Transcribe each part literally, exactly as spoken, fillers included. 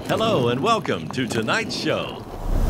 Hello and welcome to tonight's show.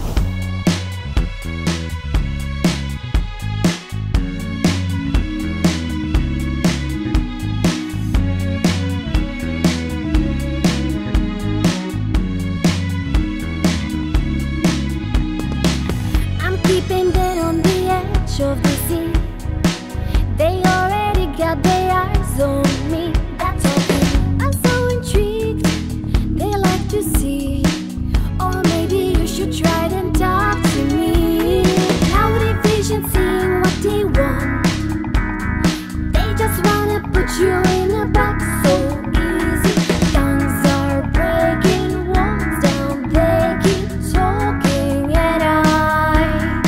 I'm keeping them on the edge of the sea. They already got their eyes on me. That's okay. I'm so intrigued. They like to see. Or maybe you should try and talk to me. Now they vision seeing what they want. They just wanna put you in a box so easy. Tongues are breaking, walls down. They keep talking and I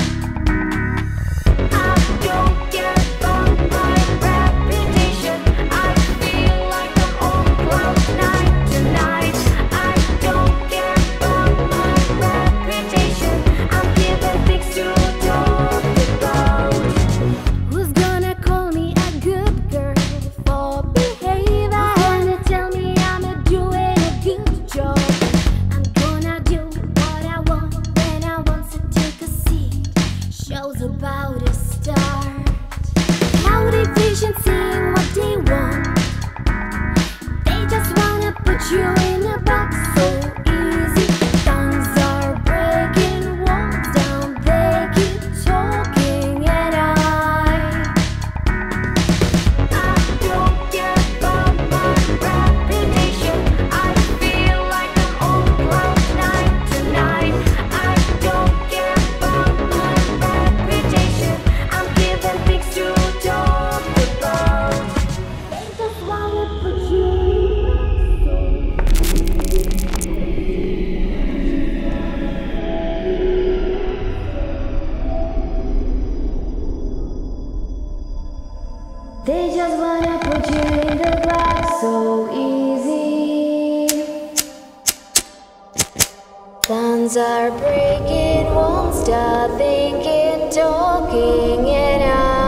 I don't care about my reputation. I feel like I'm on cloud nine tonight. I don't care about my reputation. I'm giving things to talk about. Who's gonna call me a good girl for behaving? Who's gonna tell me I'm doing a good job? I'm gonna do what I want when I want to take a seat. Show's about to start. How they vision seeing what they want. They just wanna put you in a box so easy. Tongues are breaking, walls down. They keep talking and I I don't care about my reputation. I feel like I'm on cloud nine tonight. I don't care about my reputation. I'm giving things to talk about. They just wanna put you in a box. They just wanna put you in the glass so easy. Tongues are breaking, won't stop thinking, talking, and I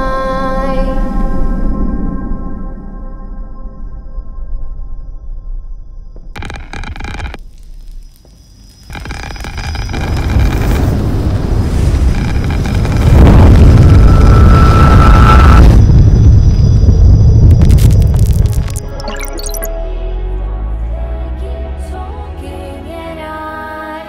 keep talking, and I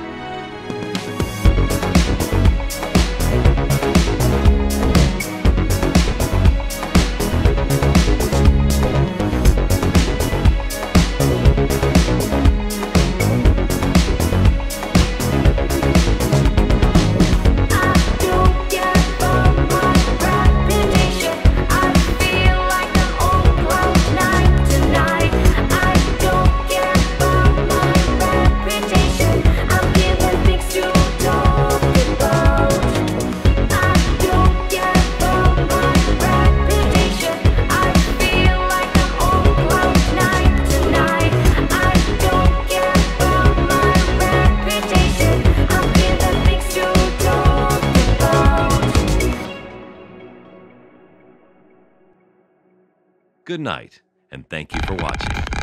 I don't care about my reputation. I feel like I'm on cloud nine tonight. I don't care about my reputation. I'm giving things to talk about. I don't care about my reputation. I feel like I'm on cloud nine tonight. I don't care about my reputation. I'm giving things to talk about. Good night and thank you for watching.